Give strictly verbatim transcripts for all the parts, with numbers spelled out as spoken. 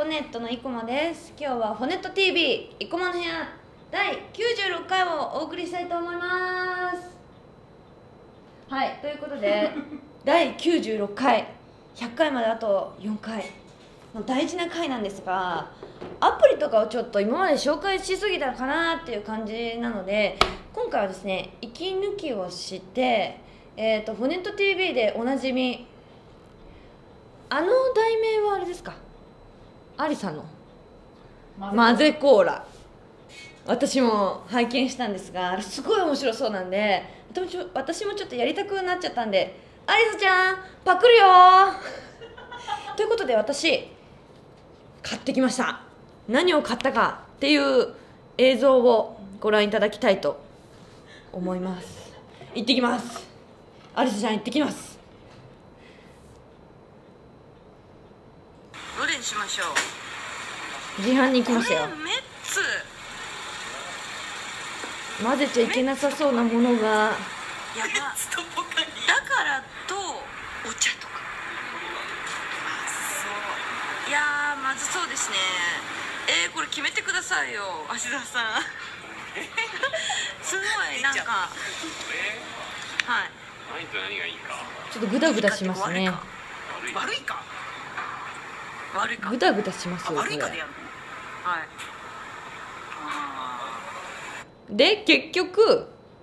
ネットの生駒です。今日はホネット ティーブイ 生駒の部屋だいきゅうじゅうろっかいをお送りしたいと思います。はい、ということでだいきゅうじゅうろっかい、ひゃっかいまであとよんかいの大事な回なんですが、アプリとかをちょっと今まで紹介しすぎたかなっていう感じなので、今回はですね、息抜きをして、えーと、ホネット ティーブイ でおなじみ、あの題名はあれですか、アリさんの混ぜコーラ、私も拝見したんですが、あれすごい面白そうなんで、私もちょっとやりたくなっちゃったんで、アリサちゃんパクるよということで、私買ってきました。何を買ったかっていう映像をご覧いただきたいと思います。行ってきます。アリサちゃん行ってきます。 どれにしましょう。 自販に行きましたよ。 これメッツ混ぜちゃいけなさそうなものが、 やばだからとお茶とか、いやーまずそうですね。えー、これ決めてくださいよ、芦田さんすごいなんか、はい、 何と何がいいか、 ちょっとグダグダしますね。 悪いか悪いかグダグダしますよ、これ。 悪いかでやるの。はい。 で、結局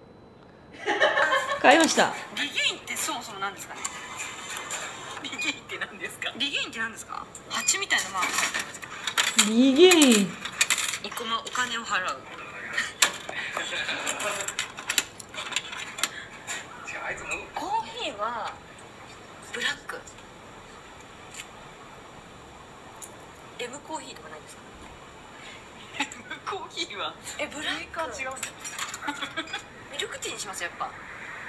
買いました。 リゲインってそもそも何ですかね。リゲインって何ですか。リゲインって何ですか。蜂みたいなマーク。 リゲイン。 生駒お金を払う。コーヒーはブラック。エムコーヒーとかないですか。エムコーヒーはえブラック違うミルクティーにしますやっぱ。何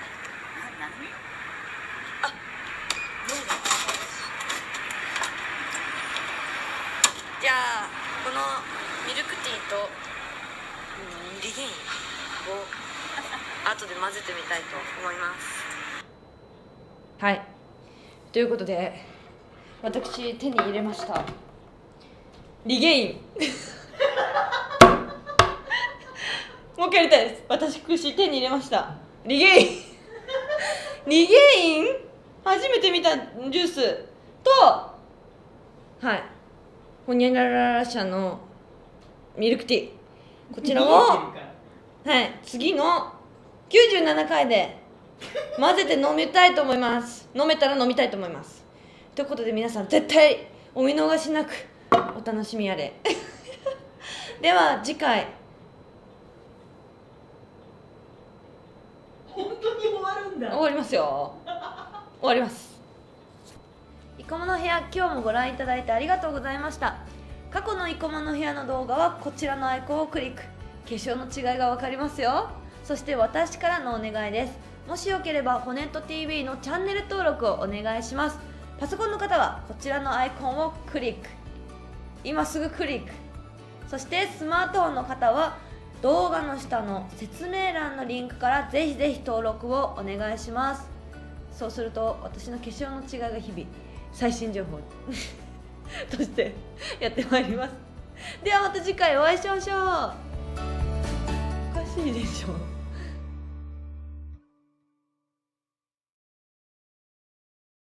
あどうぞ。じゃあこのミルクティーと、うん、リゲインを後で混ぜてみたいと思います。 はい、ということで私手に入れましたリゲインもう一回やりたいです。私手に入れましたリゲインリゲイン初めて見たジュースと、はいホニャラララ社のミルクティー、こちらをはい次のきゅうじゅうななかいで混ぜて飲みたいと思います。飲めたら飲みたいと思います。ということで皆さん絶対お見逃しなくお楽しみあれでは次回。 本当に終わるんだ。 終わりますよ終わります。生駒の部屋、今日もご覧いただいてありがとうございました。過去の生駒の部屋の動画はこちらのアイコンをクリック、化粧の違いが分かりますよ。そして私からのお願いです。もしよければホネット ティーブイ のチャンネル登録をお願いします。パソコンの方はこちらのアイコンをクリック、今すぐクリック。そしてスマートフォンの方は動画の下の説明欄のリンクからぜひぜひ登録をお願いします。そうすると私の化粧の違いが日々最新情報としてやってまいります。ではまた次回お会いしましょう。おかしいでしょ。